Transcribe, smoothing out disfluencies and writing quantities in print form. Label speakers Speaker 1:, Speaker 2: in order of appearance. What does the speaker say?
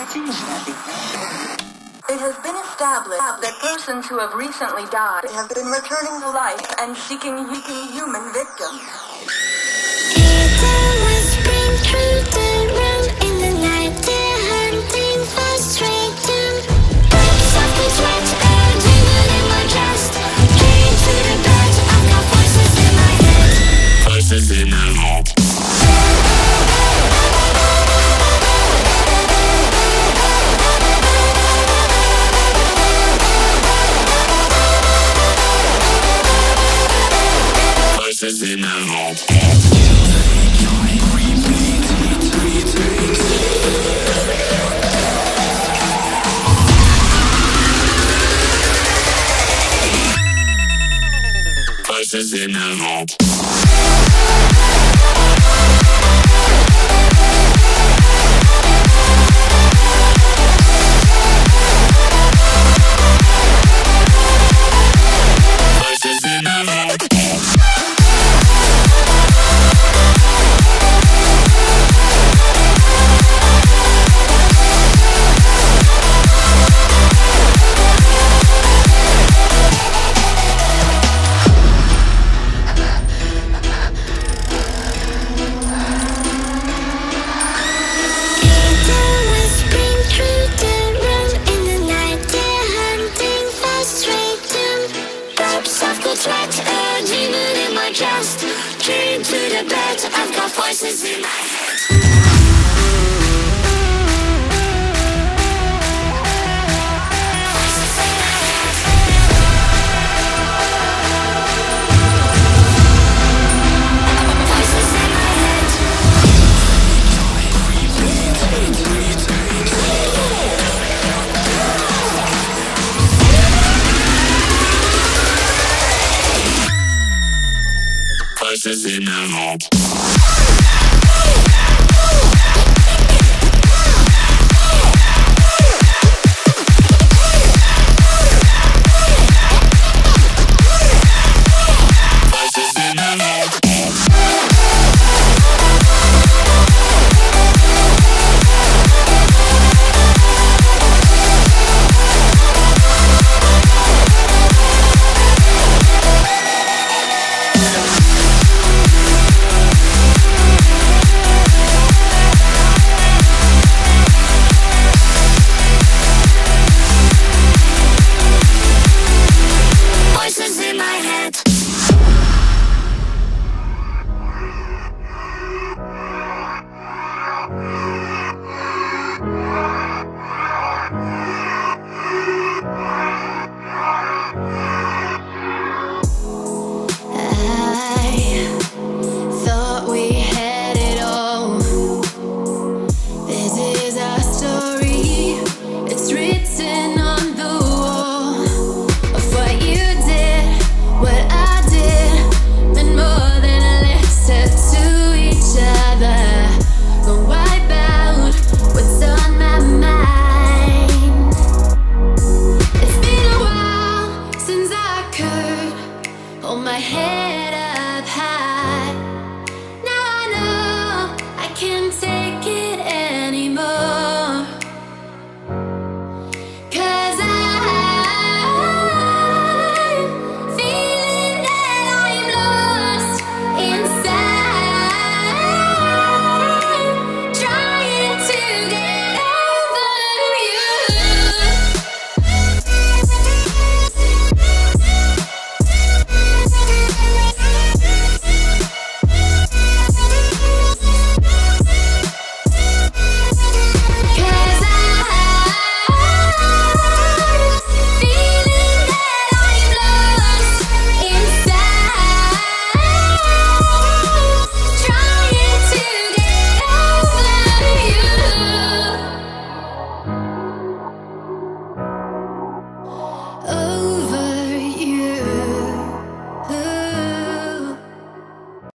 Speaker 1: It has been established that persons who have recently died have been returning to life and seeking human victims.
Speaker 2: It always brings through the room in the night. They're hunting for straight doom. Softly sweat, demon in my chest. Came to the bed, I've got voices in my head. Voices in my head. Voices in my head. Voices in my head. Voices in my head. Came to the bed, I've got voices in my head. Voices in my head. Voices in my head. Voices in my head.